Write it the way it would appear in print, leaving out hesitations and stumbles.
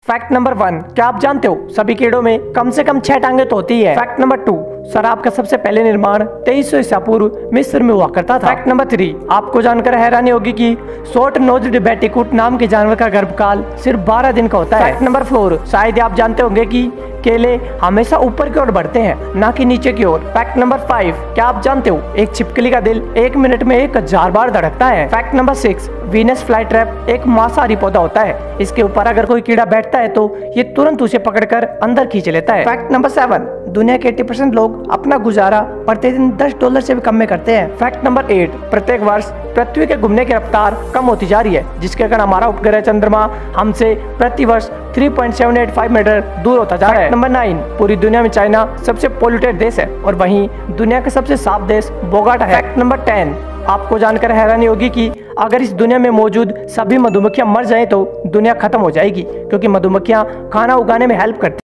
Fact number 1, क्या आप जानते हो सभी कीड़ों में कम से कम 6 टांगे तो होती है। फैक्ट नंबर 2, शराब का सबसे पहले निर्माण 2300 ईसा पूर्व मिस्र में हुआ करता था। फैक्ट नंबर 3, आपको जानकर हैरानी होगी कि शॉर्ट नोज्ड बैटिकूट नाम के जानवर का गर्भकाल सिर्फ 12 दिन का होता है। फैक्ट नंबर 4, शायद आप जानते होंगे कि केले हमेशा ऊपर की ओर बढ़ते हैं ना कि नीचे की ओर। फैक्ट नंबर 5, क्या आप जानते हो एक छिपकली का दिल 1 मिनट में 1000 बार धड़कता है। Fact number 6, Venus fly trap एक मांसाहारी पौधा होता है। इसके ऊपर अगर कोई कीड़ा बैठता है तो ये तुरंत उसे पकड़कर अंदर खींच लेता है। फैक्ट नंबर 7, दुनिया के 80% लोग अपना गुजारा प्रतिदिन $10 से भी कम में करते हैं। फैक्ट नंबर 8, प्रत्येक वर्ष पृथ्वी के घूमने की रफ्तार कम होती जा रही है, जिसके कारण हमारा उपग्रह चंद्रमा हमसे प्रति वर्ष 3.785 मीटर दूर होता जा रहा है। नंबर 9, पूरी दुनिया में चाइना सबसे पोल्यूटेड देश है और वहीं दुनिया का सबसे साफ देश बोगोटा है। फैक्ट नंबर 10, आपको जानकर हैरानी होगी कि अगर इस दुनिया में मौजूद सभी मधुमक्खियां मर जाएं तो दुनिया खत्म हो जाएगी, क्योंकि मधुमक्खियां खाना उगाने में हेल्प करती हैं।